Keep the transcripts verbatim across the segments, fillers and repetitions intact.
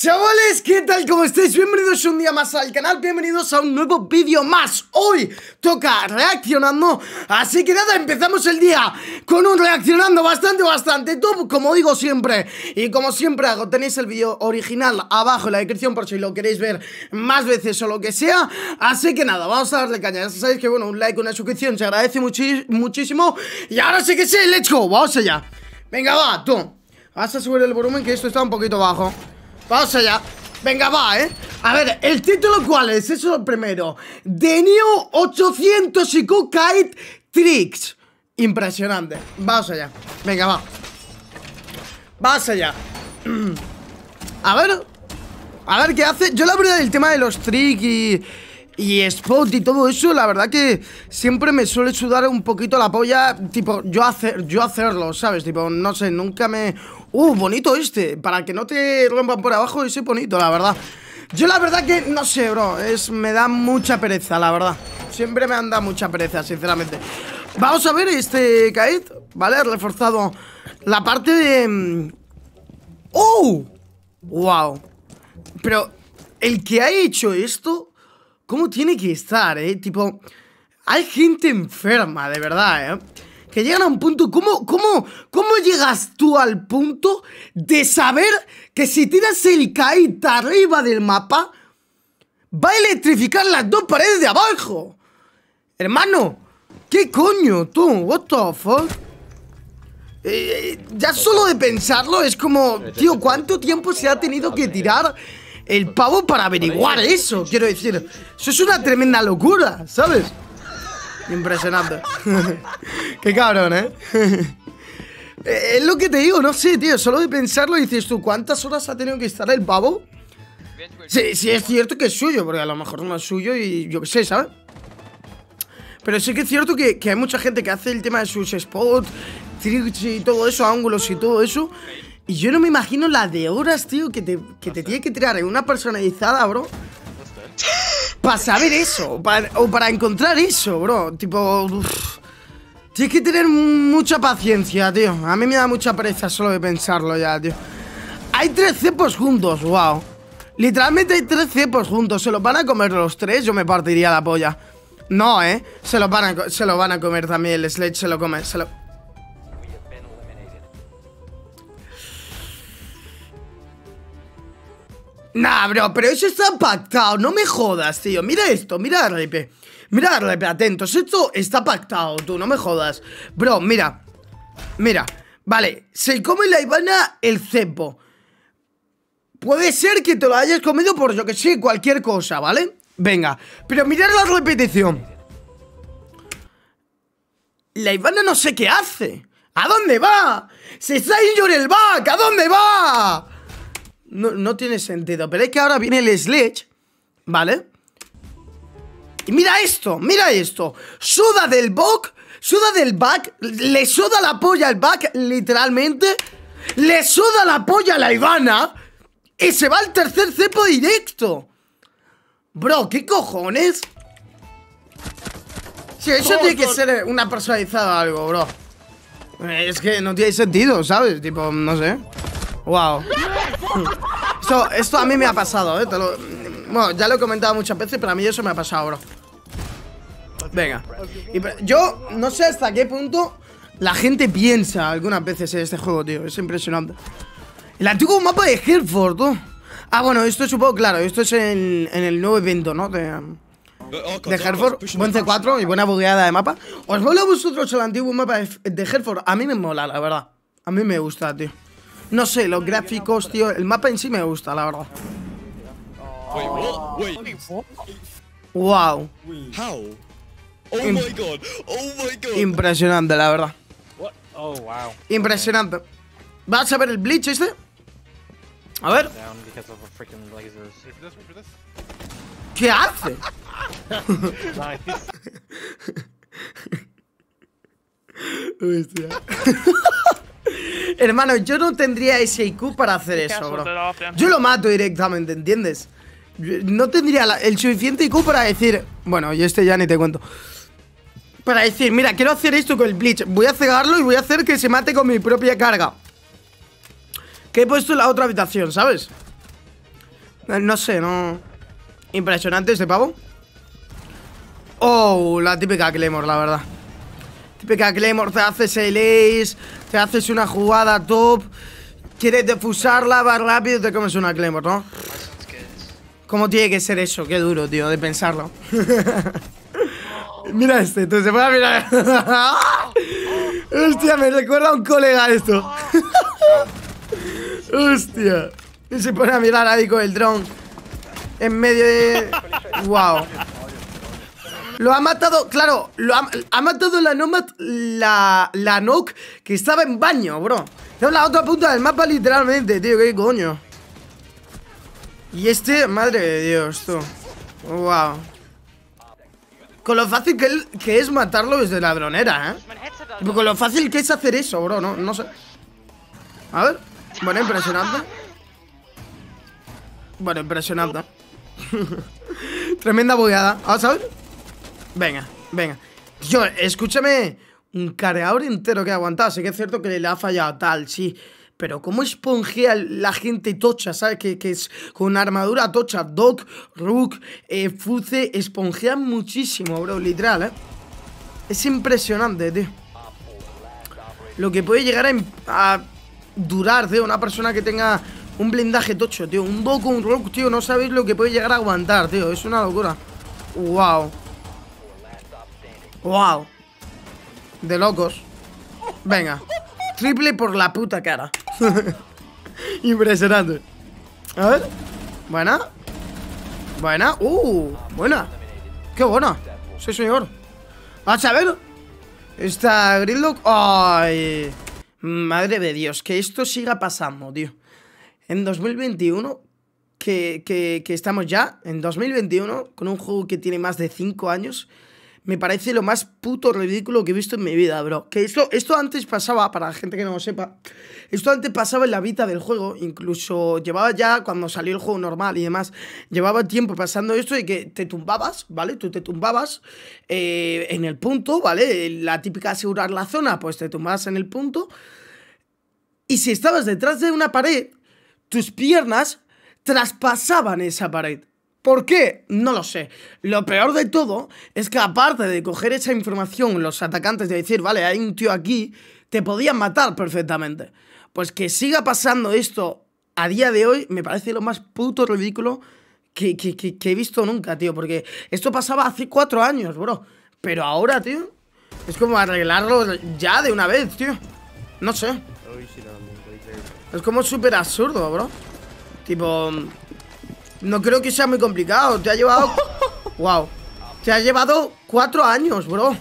Chavales, ¿qué tal? ¿Cómo estáis? Bienvenidos un día más al canal, bienvenidos a un nuevo vídeo más. Hoy toca reaccionando, así que nada, empezamos el día con un reaccionando bastante, bastante top, como digo siempre. Y como siempre hago, tenéis el vídeo original abajo en la descripción por si lo queréis ver más veces o lo que sea. Así que nada, vamos a darle caña. Ya sabéis que bueno, un like, una suscripción se agradece muchi muchísimo. Y ahora sí que sí, let's go, vamos allá. Venga, va, tú. Vas a subir el volumen que esto está un poquito bajo. Vamos allá. Venga, va, ¿eh? A ver, ¿el título cuál es? Eso es lo primero. The New ochocientos I Q Kite Tricks. Impresionante. Vamos allá. Venga, va. Vamos allá. A ver. A ver qué hace. Yo la verdad, el tema de los tricks y... Y spot y todo eso, la verdad que siempre me suele sudar un poquito la polla. Tipo, yo, hacer, yo hacerlo, ¿sabes? Tipo, no sé, nunca me... Uh, bonito este. Para que no te rompan por abajo, ese bonito, la verdad. Yo la verdad que, no sé, bro. Es, me da mucha pereza, la verdad. Siempre me han dado mucha pereza, sinceramente. Vamos a ver este kite, ¿vale? Reforzado la parte de... ¡Oh! ¡Wow! Pero el que ha hecho esto... ¿Cómo tiene que estar, eh? Tipo, hay gente enferma, de verdad, eh que llegan a un punto... ¿Cómo, cómo, cómo llegas tú al punto de saber que si tiras el kite arriba del mapa va a electrificar las dos paredes de abajo? Hermano, ¿qué coño, tú? What the fuck? Eh, ya solo de pensarlo es como... Tío, ¿cuánto tiempo se ha tenido que tirar el pavo para averiguar eso? Quiero decir, eso es una tremenda locura, ¿sabes? Impresionante. Qué cabrón, ¿eh? Es lo que te digo, no sé, tío. Solo de pensarlo dices tú, ¿cuántas horas ha tenido que estar el pavo? Sí, sí es cierto que es suyo, porque a lo mejor no es suyo y yo qué sé, ¿sabes? Pero sí que es cierto que, que hay mucha gente que hace el tema de sus spots, tricks y todo eso, ángulos y todo eso. Y yo no me imagino la de horas, tío, que te, que te tiene que tirar en una personalizada, bro. Para saber eso, o para, o para encontrar eso, bro. Tipo, uf, tienes que tener mucha paciencia, tío. A mí me da mucha pereza solo de pensarlo ya, tío. Hay tres cepos juntos, wow. Literalmente hay tres cepos juntos. ¿Se los van a comer los tres? Yo me partiría la polla. No, eh, se los van a, se lo van a comer también. El Sledge se lo come, se lo... Nah, bro, pero eso está pactado. No me jodas, tío. Mira esto, mira R P. Mira R P, atentos. Esto está pactado, tú, no me jodas. Bro, mira. Mira, vale. Se come la Ivana el cepo. Puede ser que te lo hayas comido por, yo que sé, cualquier cosa, ¿vale? Venga, pero mirad la repetición. La Ivana no sé qué hace. ¿A dónde va? Se está injured el back. ¿A dónde va? No, no tiene sentido, pero es que ahora viene el Sledge, ¿vale? Y mira esto, mira esto. Suda del back, suda del back, le suda la polla al back, literalmente. Le suda la polla a la Ivana y se va al tercer cepo directo. Bro, ¿qué cojones? Sí, eso tiene que ser una personalizada o algo, bro. Es que no tiene sentido, ¿sabes? Tipo, no sé. Wow. Esto, esto a mí me ha pasado, ¿eh? Te lo, bueno, ya lo he comentado muchas veces, pero a mí eso me ha pasado, bro. Venga. Y, yo no sé hasta qué punto la gente piensa algunas veces en este juego, tío. Es impresionante. El antiguo mapa de Hereford, ¿no? Ah, bueno, esto supongo, claro. Esto es en, en el nuevo evento, ¿no? De, de Hereford. Buen C cuatro y buena bugueada de mapa. ¿Os mola a vosotros el antiguo mapa de, de Hereford? A mí me mola, la verdad. A mí me gusta, tío. No sé, los gráficos, tío. El mapa en sí me gusta, la verdad. Wow. Impresionante, la verdad. Impresionante. ¿Vas a ver el Bleach este? A ver. ¿Qué hace? Hostia. Hermano, yo no tendría ese I Q para hacer eso, bro. Yo lo mato directamente, ¿entiendes? No tendría la, el suficiente I Q para decir... Bueno, y este ya ni te cuento. Para decir, mira, quiero hacer esto con el Bleach. Voy a cegarlo y voy a hacer que se mate con mi propia carga. Que he puesto en la otra habitación, ¿sabes? No sé, no... Impresionante este pavo. Oh, la típica Claymore, la verdad. Típica Claymore, te haces el ace, te haces una jugada top, quieres defusarla, vas rápido y te comes una Claymore, ¿no? ¿Cómo tiene que ser eso? Qué duro, tío, de pensarlo. Mira este, tú se puede mirar. Hostia, me recuerda a un colega esto. Hostia. Y se pone a mirar ahí con el dron en medio de... Wow. Lo ha matado, claro, lo ha, ha matado la Nomad, la, la Nock que estaba en baño, bro. En la otra punta del mapa literalmente, tío, qué coño. Y este, madre de Dios, tú. Wow. Con lo fácil que, él, que es matarlo desde la dronera, ¿eh? Con lo fácil que es hacer eso, bro, no, no sé. A ver, bueno, impresionante. Bueno, impresionante. Tremenda bugueada, vamos a ver. Venga, venga. Yo, escúchame. Un careador entero que ha aguantado. Sí que es cierto que le ha fallado tal, sí. Pero cómo esponjea la gente tocha, ¿sabes? Que, que es con armadura tocha. Doc, Rook, eh, Fuce, esponjean muchísimo, bro, literal, ¿eh? Es impresionante, tío. Lo que puede llegar a, a durar, tío, una persona que tenga un blindaje tocho, tío. Un Doc o un Rook, tío, no sabéis lo que puede llegar a aguantar, tío. Es una locura. Wow. Wow. De locos. Venga. Triple por la puta cara. Impresionante. A ver. Buena. Buena. Uh, buena. Qué buena. Sí, señor. Vamos a ver. Esta Gridlock. Ay. Madre de Dios. Que esto siga pasando, tío. En dos mil veintiuno. Que, que, que estamos ya. En dos mil veintiuno. Con un juego que tiene más de cinco años. Me parece lo más puto ridículo que he visto en mi vida, bro. Que esto, esto antes pasaba, para la gente que no lo sepa, esto antes pasaba en la beta del juego. Incluso llevaba ya, cuando salió el juego normal y demás, llevaba tiempo pasando esto de que te tumbabas, ¿vale? Tú te tumbabas eh, en el punto, ¿vale? La típica asegurar la zona, pues te tumbabas en el punto. Y si estabas detrás de una pared, tus piernas traspasaban esa pared. ¿Por qué? No lo sé. Lo peor de todo es que aparte de coger esa información los atacantes de decir, vale, hay un tío aquí, te podían matar perfectamente. Pues que siga pasando esto a día de hoy me parece lo más puto ridículo que, que, que, que he visto nunca, tío. Porque esto pasaba hace cuatro años, bro. Pero ahora, tío, es como arreglarlo ya de una vez, tío. No sé. Es como súper absurdo, bro. Tipo... No creo que sea muy complicado. Te ha llevado... Wow. Te ha llevado cuatro años, bro.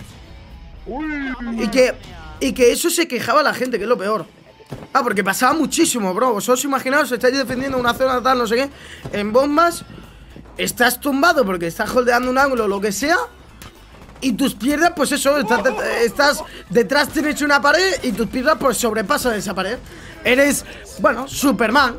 Y que... Y que eso se quejaba la gente, que es lo peor. Ah, porque pasaba muchísimo, bro. Vosotros imaginaos, estáis defendiendo una zona tal, no sé qué. En bombas, estás tumbado porque estás holdeando un ángulo o lo que sea. Y tus piernas, pues eso, estás, estás detrás, tienes una pared y tus piernas pues sobrepasan esa pared. Eres, bueno, Superman.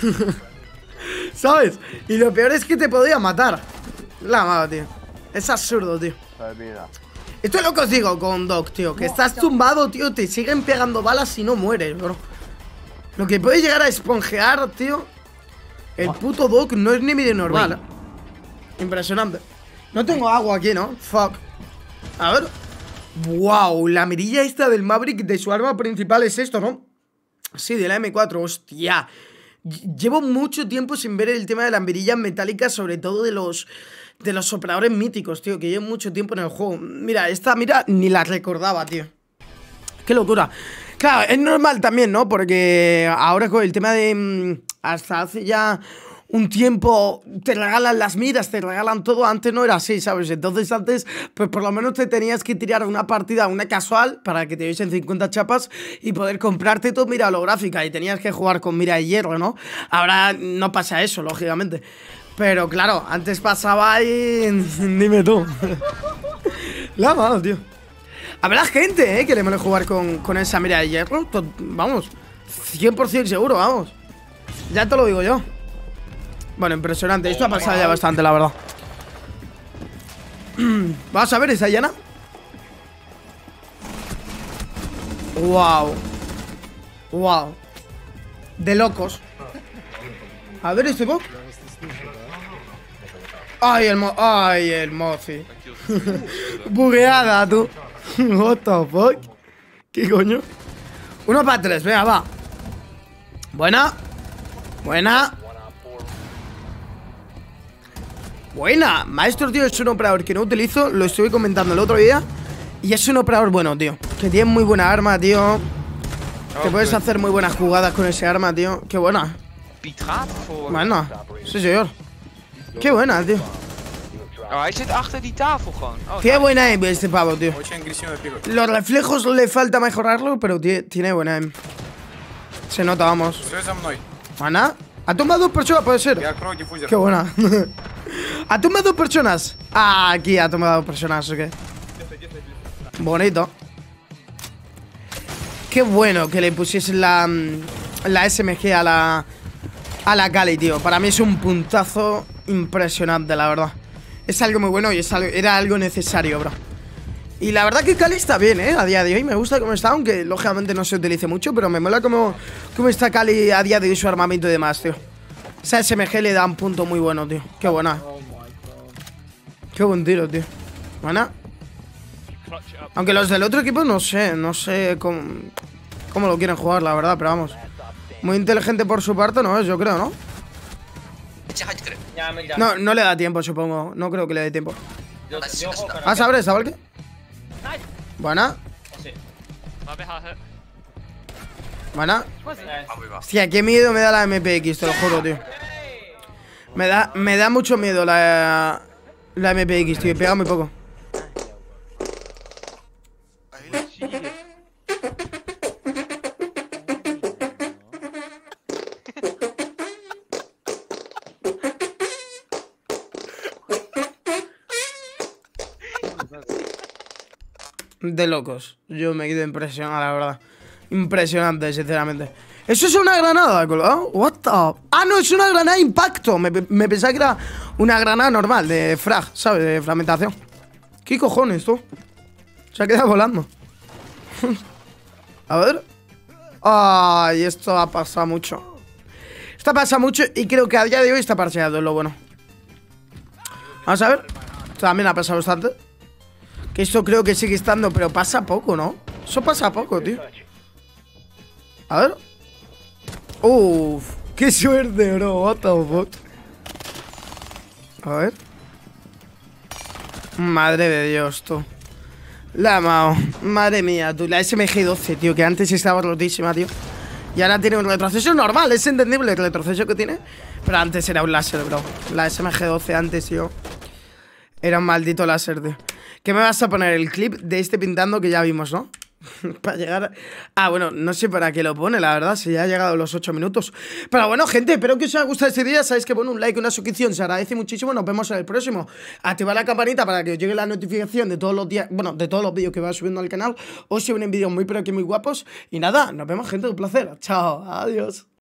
¿Sabes? Y lo peor es que te podía matar. La madre, tío. Es absurdo, tío. Esto es lo que os digo con Doc, tío. Que estás tumbado, tío. Te siguen pegando balas y no mueres, bro. Lo que puede llegar a esponjear, tío. El puto Doc no es ni medio normal, ¿eh? Impresionante. No tengo agua aquí, ¿no? Fuck. A ver. Wow, la mirilla esta del Maverick de su arma principal es esto, ¿no? Sí, de la M cuatro, hostia. Llevo mucho tiempo sin ver el tema de las mirillas metálicas, sobre todo de los de los sopladores míticos, tío, que llevo mucho tiempo en el juego. Mira, esta mira ni la recordaba, tío. Qué locura. Claro, es normal también, ¿no? Porque ahora con el tema de... Hasta hace ya un tiempo te regalan las miras, te regalan todo. Antes no era así, ¿sabes? Entonces antes, pues por lo menos te tenías que tirar una partida, una casual, para que te diesen cincuenta chapas y poder comprarte tu mira holográfica. Y tenías que jugar con mira de hierro, ¿no? Ahora no pasa eso, lógicamente. Pero claro, antes pasaba y... Dime tú. La mano, tío. Habrá gente, ¿eh? Que le mole jugar con, con esa mira de hierro. Vamos, cien por cien seguro, vamos. Ya te lo digo yo. Bueno, impresionante. Esto ha pasado ya bastante, la verdad. Vamos a ver, ¿esa llana? Wow. Wow. De locos. A ver este bug. Ay, el mo... Ay, el mozi. Bugueada, tú. What the fuck. ¿Qué coño? Uno para tres, venga, va. Buena. Buena. Buena. Maestro, tío, es un operador que no utilizo. Lo estuve comentando el otro día. Y es un operador bueno, tío. Que tiene muy buena arma, tío. Que puedes hacer muy buenas jugadas con ese arma, tío. Qué buena. Bueno, sí, señor. Qué buena, tío. Oh, hij zit achter die tafel gewoon. Oh, Qué buena aim este pavo, tío. Los reflejos le falta mejorarlo, pero tiene buena aim. Se nota, vamos. ¿Ana? ¿Ha tumbado dos personas? Puede ser. Qué buena. ¿Ha tumbado dos personas? Ah, aquí ha tumbado dos personas, ¿o qué? Bonito. Qué bueno que le pusiesen la, la S M G a la A la Kali, tío. Para mí es un puntazo impresionante, la verdad. Es algo muy bueno y es algo, era algo necesario, bro. Y la verdad que Kali está bien, eh, a día de hoy. Me gusta cómo está, aunque lógicamente no se utilice mucho. Pero me mola cómo, cómo está Kali a día de hoy, su armamento y demás, tío. Esa S M G le da un punto muy bueno, tío. Qué buena. Qué buen tiro, tío. Buena. Aunque los del otro equipo no sé, no sé cómo, cómo lo quieren jugar, la verdad, pero vamos. Muy inteligente por su parte, no es, yo creo, ¿no? No, no le da tiempo, supongo. No creo que le dé tiempo. Ah, ¿sabes? ¿Sabes qué? Buena. Buena. Hostia, qué miedo me da la M P X, te lo juro, tío. Me da, me da mucho miedo la, la M P X, tío. Pega muy poco. De locos. Yo me quedo impresionado, la verdad. Impresionante, sinceramente. ¿Eso es una granada, colgado? What the... Ah, no, es una granada de impacto. Me, me pensaba que era una granada normal, de frag, ¿sabes? De fragmentación. ¿Qué cojones, tú? Se ha quedado volando. A ver. Ay, esto ha pasado mucho. Esto ha pasado mucho y creo que a día de hoy está parcheado, es lo bueno. Vamos a ver. También ha pasado bastante. Que esto creo que sigue estando, pero pasa poco, ¿no? Eso pasa poco, tío. A ver. Uff, qué suerte, bro. What the fuck. A ver. Madre de Dios, tú. La mao. Madre mía, tú. La S M G doce, tío, que antes estaba rotísima, tío. Y ahora tiene un retroceso normal. Es entendible el retroceso que tiene. Pero antes era un láser, bro. La S M G doce antes, tío, era un maldito láser, tío. ¿Qué me vas a poner? El clip de este pintando que ya vimos, ¿no? Para llegar... Ah, bueno, no sé para qué lo pone, la verdad. Si ya ha llegado los ocho minutos. Pero bueno, gente, espero que os haya gustado este día. Sabéis que bueno, un like, una suscripción se agradece muchísimo. Nos vemos en el próximo. Activad la campanita para que os llegue la notificación de todos los días. Bueno, de todos los vídeos que va subiendo al canal. Os se vienen vídeos muy pero que muy guapos. Y nada, nos vemos, gente, un placer. Chao, adiós.